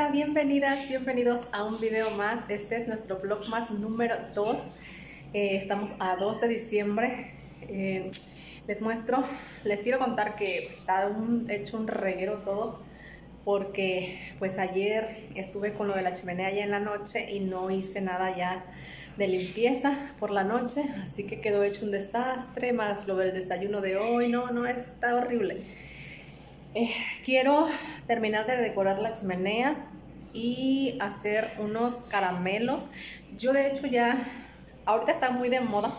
Hola, bienvenidas, bienvenidos a un video más. Este es nuestro vlogmas número 2. Estamos a 2 de diciembre. Les quiero contar que está hecho un reguero todo, porque pues ayer estuve con lo de la chimenea ya en la noche y no hice nada ya de limpieza por la noche, así que quedó hecho un desastre, más lo del desayuno de hoy. No, está horrible. Quiero terminar de decorar la chimenea y hacer unos caramelos. Yo de hecho ahorita está muy de moda,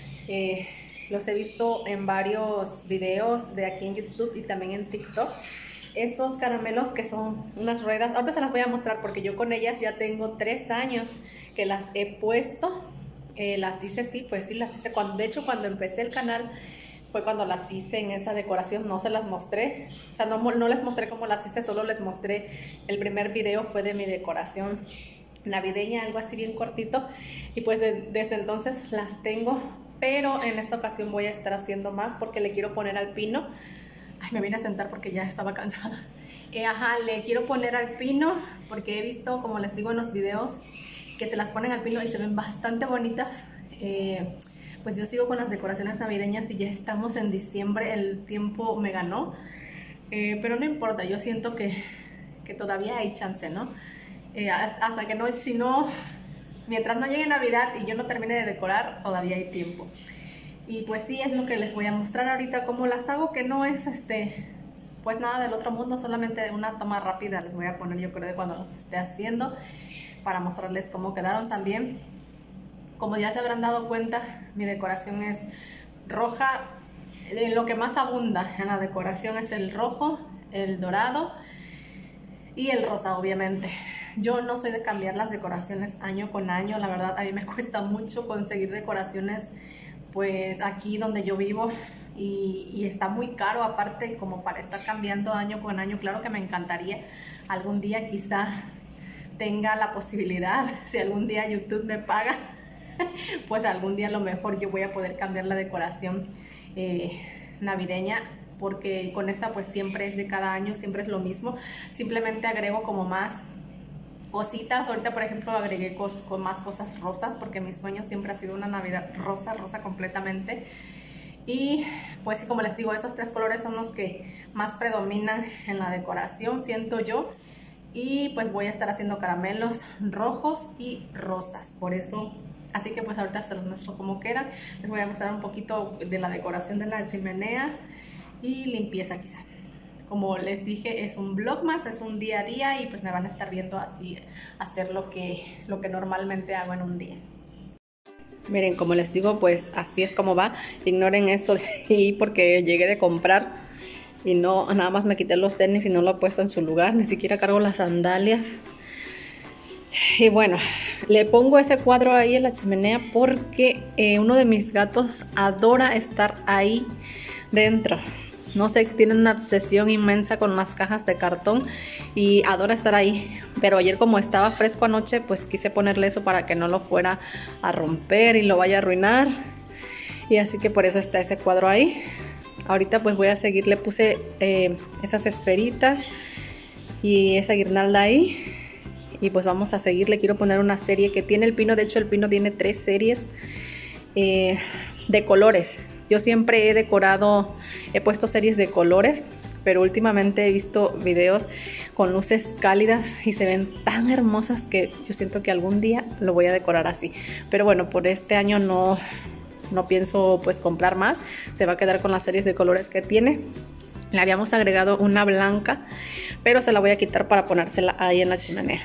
los he visto en varios videos de aquí en YouTube y también en TikTok. Esos caramelos que son unas ruedas, ahora se las voy a mostrar porque yo con ellas ya tengo 3 años que las he puesto. Las hice, las hice de hecho cuando empecé el canal fue cuando las hice en esa decoración. No se las mostré, o sea, no les mostré cómo las hice, solo les mostré, el primer video fue de mi decoración navideña, algo así bien cortito, y pues desde entonces las tengo, pero en esta ocasión voy a estar haciendo más porque le quiero poner al pino. Ay, me vine a sentar porque ya estaba cansada. Le quiero poner al pino porque he visto, como les digo en los videos, que se las ponen al pino y se ven bastante bonitas. Pues yo sigo con las decoraciones navideñas y ya estamos en diciembre, el tiempo me ganó, pero no importa, yo siento que todavía hay chance, ¿no? Hasta que mientras no llegue Navidad y yo no termine de decorar, todavía hay tiempo. Y pues sí, es lo que les voy a mostrar ahorita, cómo las hago, que no es pues nada del otro mundo, solamente una toma rápida les voy a poner, yo creo, de cuando los esté haciendo, para mostrarles cómo quedaron también. Como ya se habrán dado cuenta, mi decoración es roja. Lo que más abunda en la decoración es el rojo, el dorado y el rosa, obviamente. Yo no soy de cambiar las decoraciones año con año, la verdad a mí me cuesta mucho conseguir decoraciones pues aquí donde yo vivo, y está muy caro aparte como para estar cambiando año con año. Claro que me encantaría algún día, quizá tenga la posibilidad, si algún día YouTube me paga, pues algún día a lo mejor yo voy a poder cambiar la decoración navideña, porque con esta pues siempre es de cada año, siempre es lo mismo, simplemente agrego como más cositas. Ahorita por ejemplo agregué con más cosas rosas, porque mi sueño siempre ha sido una Navidad rosa completamente. Y pues sí, como les digo, esos 3 colores son los que más predominan en la decoración, siento yo. Y pues voy a estar haciendo caramelos rojos y rosas, por eso. Así que pues ahorita se los muestro cómo quedan. Les voy a mostrar un poquito de la decoración de la chimenea y limpieza quizá. Como les dije, es un vlogmas, es un día a día, y pues me van a estar viendo así hacer lo que normalmente hago en un día. Miren, como les digo, pues así es como va. Ignoren eso de ahí porque llegué de comprar y nada más me quité los tenis y no lo he puesto en su lugar, ni siquiera cargo las sandalias. Y bueno, le pongo ese cuadro ahí en la chimenea porque uno de mis gatos adora estar ahí dentro. No sé, tiene una obsesión inmensa con las cajas de cartón y adora estar ahí. Pero ayer, como estaba fresco anoche, pues quise ponerle eso para que no lo fuera a romper y lo vaya a arruinar. Y así que por eso está ese cuadro ahí. Ahorita pues voy a seguir, le puse esas esferitas y esa guirnalda ahí. Y pues vamos a seguir, le quiero poner una serie que tiene el pino. De hecho el pino tiene 3 series de colores. Yo siempre he puesto series de colores, pero últimamente he visto videos con luces cálidas y se ven tan hermosas que yo siento que algún día lo voy a decorar así. Pero bueno, por este año no pienso pues comprar más, se va a quedar con las series de colores que tiene. Le habíamos agregado una blanca, pero se la voy a quitar para ponérsela ahí en la chimenea.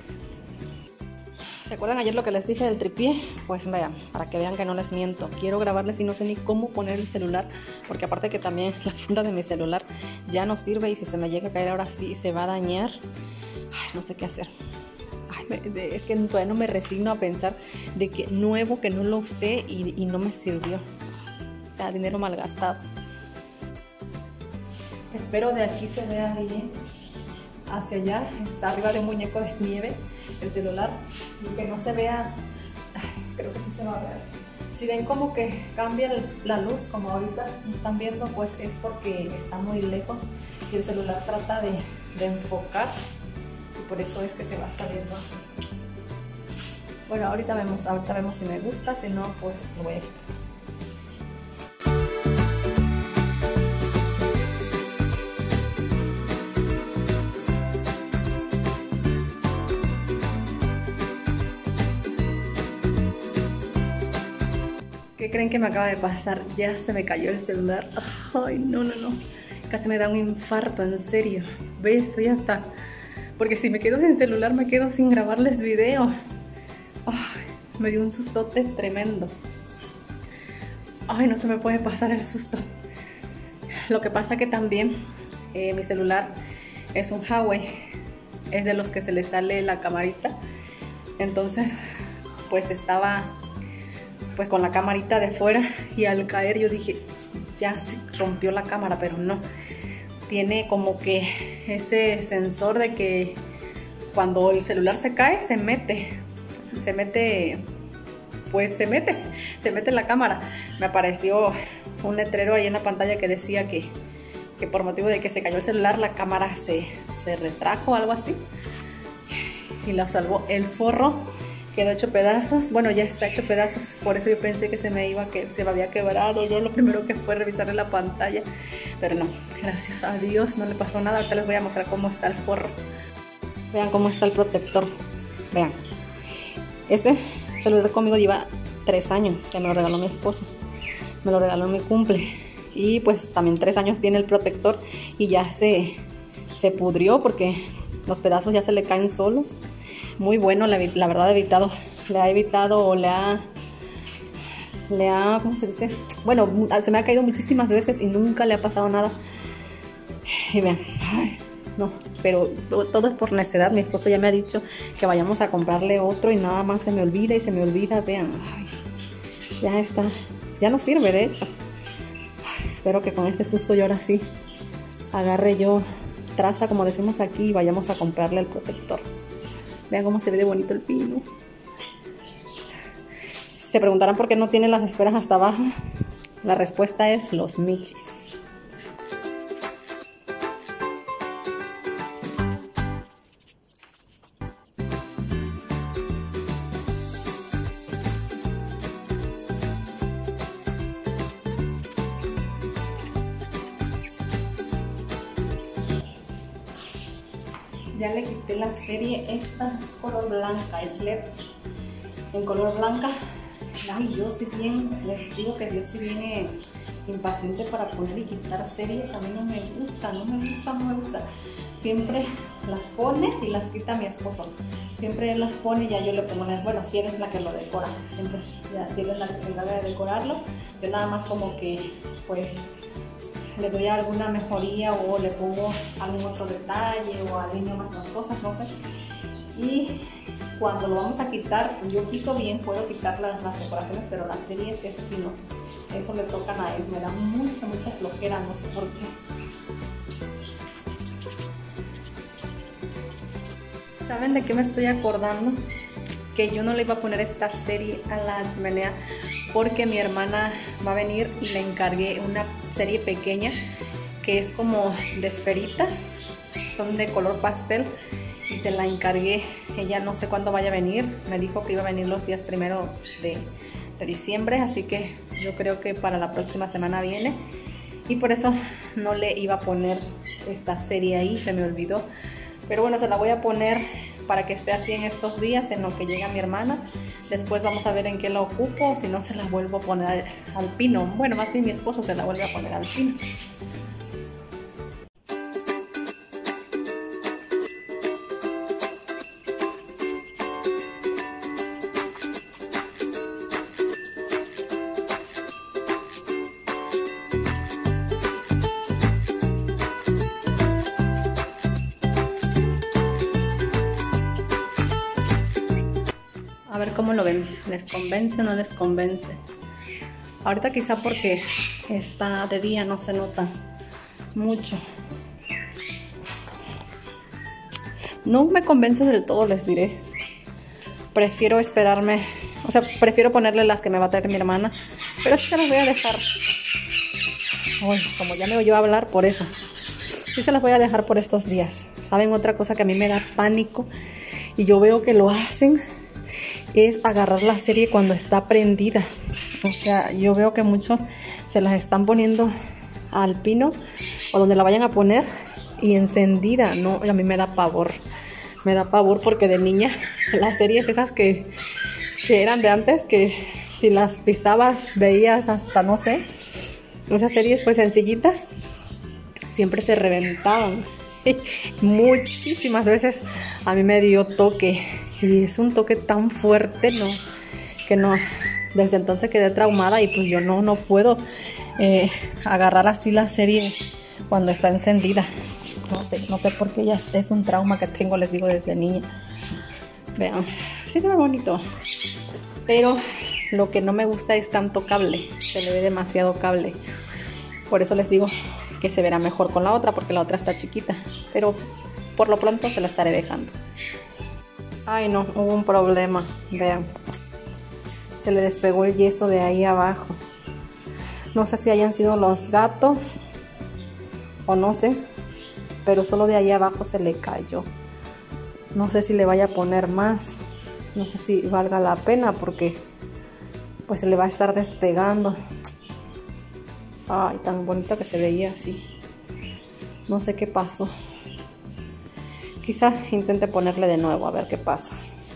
¿Se acuerdan ayer lo que les dije del tripié? Pues vean, para que vean que no les miento. Quiero grabarles y no sé ni cómo poner el celular, porque aparte que también la funda de mi celular ya no sirve, y si se me llega a caer ahora sí se va a dañar. Ay, no sé qué hacer. Es que todavía no me resigno a pensar de que nuevo, que no lo usé y no me sirvió. O sea, dinero malgastado. Espero de aquí se vea bien. Hacia allá está arriba de un muñeco de nieve el celular, y que no se vea. Creo que sí se va a ver. Si ven como que cambia la luz, como ahorita están viendo, pues es porque está muy lejos y el celular trata de enfocar y por eso es que se va a estar viendo así. Bueno, ahorita vemos si me gusta, si no, pues lo voy a quitar. ¿Qué creen que me acaba de pasar? Ya se me cayó el celular. Ay, no. Casi me da un infarto, en serio. ¿Ves? Estoy hasta... Porque si me quedo sin celular, me quedo sin grabarles video. Ay, me dio un sustote tremendo. Ay, no se me puede pasar el susto. Lo que pasa que también mi celular es un Huawei. Es de los que se le sale la camarita. Entonces, pues estaba pues con la camarita de fuera y al caer yo dije, ya se rompió la cámara, pero no. Tiene como que ese sensor de que cuando el celular se cae, se mete la cámara. Me apareció un letrero ahí en la pantalla que decía que por motivo de que se cayó el celular, la cámara se retrajo, algo así. Y la salvó. El forro quedó hecho pedazos. Bueno, ya está hecho pedazos. Por eso yo pensé que se me había quebrado. Yo lo primero que fue revisarle la pantalla. Pero no, gracias a Dios no le pasó nada. Ahorita les voy a mostrar cómo está el forro. Vean cómo está el protector. Vean. Este celular conmigo lleva 3 años. Ya me lo regaló mi esposo. Me lo regaló en mi cumple. Y pues también 3 años tiene el protector. Y ya se pudrió porque los pedazos ya se le caen solos. Muy bueno, la verdad le ha evitado o le ha, ¿cómo se dice? Bueno, se me ha caído muchísimas veces y nunca le ha pasado nada. Y vean, ay, no, pero todo es por necedad. Mi esposo ya me ha dicho que vayamos a comprarle otro y nada más se me olvida, vean, ay, ya está, ya no sirve de hecho. Ay, espero que con este susto yo ahora sí agarre yo traza, como decimos aquí, y vayamos a comprarle el protector. Vean cómo se ve de bonito el pino. Se preguntarán por qué no tiene las esferas hasta abajo. La respuesta es los michis. Ya le quité la serie, esta color blanca, es LED en color blanca. Ay, yo sí bien, les digo que yo sí viene impaciente para poner y quitar series. A mí no me gusta. Siempre las pone y las quita mi esposo. Siempre él las pone y ya yo le pongo las, bueno, si eres la que lo decora, siempre, ya si eres la que se encarga de decorarlo, yo nada más como que, pues, le doy alguna mejoría o le pongo algún otro detalle o alineo más las cosas, no sé. Y cuando lo vamos a quitar, yo quito bien, puedo quitar las decoraciones, pero las series, eso sí no. Eso le tocan a él, me da mucha flojera, no sé por qué. ¿Saben de qué me estoy acordando? Que yo no le iba a poner esta serie a la chimenea porque mi hermana va a venir y le encargué una serie pequeña que es como de esferitas, son de color pastel y se la encargué. Ella no sé cuándo vaya a venir, me dijo que iba a venir los días primeros de diciembre, así que yo creo que para la próxima semana viene y por eso no le iba a poner esta serie ahí, se me olvidó, pero bueno, se la voy a poner para que esté así en estos días en lo que llega mi hermana. Después vamos a ver en qué la ocupo, si no se la vuelvo a poner al pino. Bueno, más bien mi esposo se la vuelve a poner al pino. A ver cómo lo ven, ¿les convence o no les convence? Ahorita quizá porque está de día no se nota mucho. No me convence del todo, les diré. Prefiero esperarme, o sea, prefiero ponerle las que me va a traer mi hermana, pero sí se las voy a dejar. Uy, como ya me oyó hablar, por eso. Sí se las voy a dejar por estos días. ¿Saben? Otra cosa que a mí me da pánico y yo veo que lo hacen es agarrar la serie cuando está prendida. O sea, yo veo que muchos se las están poniendo al pino o donde la vayan a poner y encendida. No, a mí me da pavor. Me da pavor porque de niña las series esas que eran de antes, que si las pisabas veías hasta, no sé, esas series pues sencillitas, siempre se reventaban. Muchísimas veces a mí me dio toque y es un toque tan fuerte, ¿no? Que no, desde entonces quedé traumada y pues yo no puedo agarrar así la serie cuando está encendida. No sé por qué, ya es un trauma que tengo, les digo, desde niña. Vean, sí se ve bonito, pero lo que no me gusta es tanto cable, se le ve demasiado cable. Por eso les digo que se verá mejor con la otra, porque la otra está chiquita, pero por lo pronto se la estaré dejando. Ay no, hubo un problema, vean, se le despegó el yeso de ahí abajo. No sé si hayan sido los gatos o no sé, pero solo de ahí abajo se le cayó. No sé si le vaya a poner más, no sé si valga la pena porque pues se le va a estar despegando. Ay, tan bonito que se veía así. No sé qué pasó. Quizás intente ponerle de nuevo a ver qué pasa.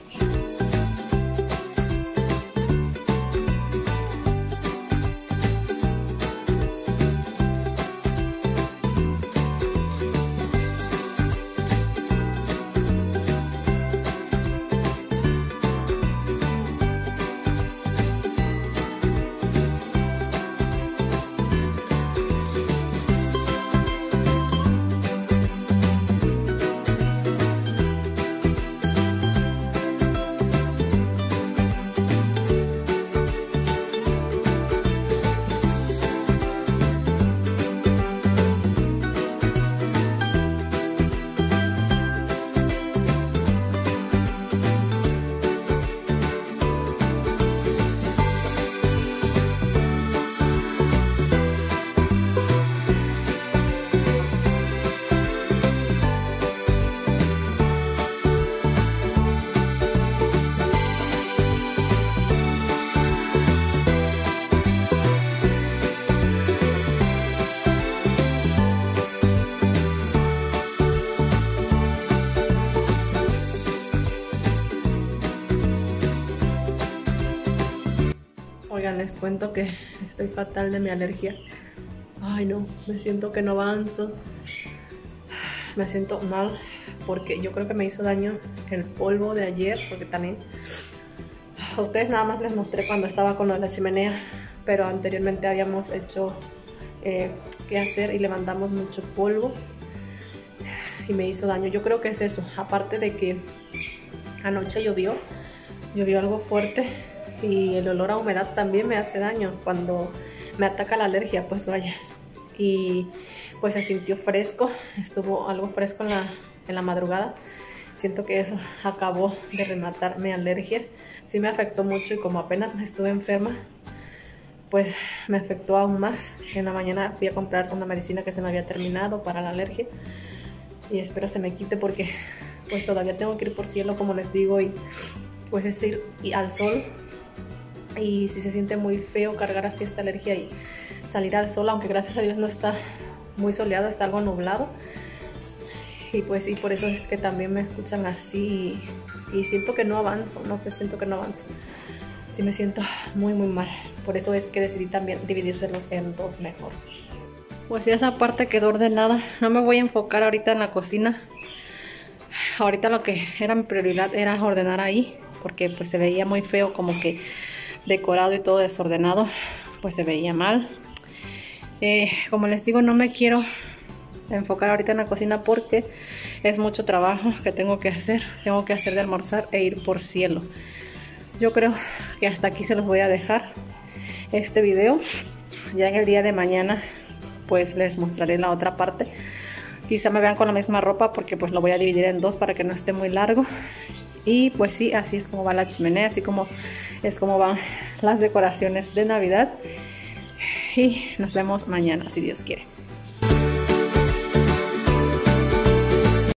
Oigan, les cuento que estoy fatal de mi alergia. Ay no, me siento que no avanzo. Me siento mal porque yo creo que me hizo daño el polvo de ayer, porque también a ustedes nada más les mostré cuando estaba con lo de la chimenea, pero anteriormente habíamos hecho qué hacer y levantamos mucho polvo y me hizo daño. Yo creo que es eso, aparte de que anoche llovió algo fuerte y el olor a humedad también me hace daño cuando me ataca la alergia, pues vaya. Y pues se sintió fresco, estuvo algo fresco en la madrugada. Siento que eso acabó de rematar mi alergia. Sí me afectó mucho y como apenas estuve enferma, pues me afectó aún más. En la mañana fui a comprar una medicina que se me había terminado para la alergia y espero se me quite porque pues todavía tengo que ir por cielo, como les digo, y pues es ir al sol. Y si se siente muy feo cargar así esta alergia y salir al sol, aunque gracias a Dios no está muy soleado, está algo nublado. Y pues sí, por eso es que también me escuchan así y siento que no avanzo, no sé, siento que no avanzo. Sí me siento muy mal, por eso es que decidí también dividírselos en dos mejor. Pues ya esa parte quedó ordenada, no me voy a enfocar ahorita en la cocina. Ahorita lo que era mi prioridad era ordenar ahí, porque pues se veía muy feo, como que decorado y todo desordenado, pues se veía mal. Como les digo, no me quiero enfocar ahorita en la cocina porque es mucho trabajo que tengo que hacer de almorzar e ir por cielo. Yo creo que hasta aquí se los voy a dejar este video. Ya en el día de mañana pues les mostraré la otra parte. Quizá me vean con la misma ropa porque pues lo voy a dividir en dos para que no esté muy largo. Y pues sí, así es como va la chimenea, así como es como van las decoraciones de Navidad. Y nos vemos mañana, si Dios quiere.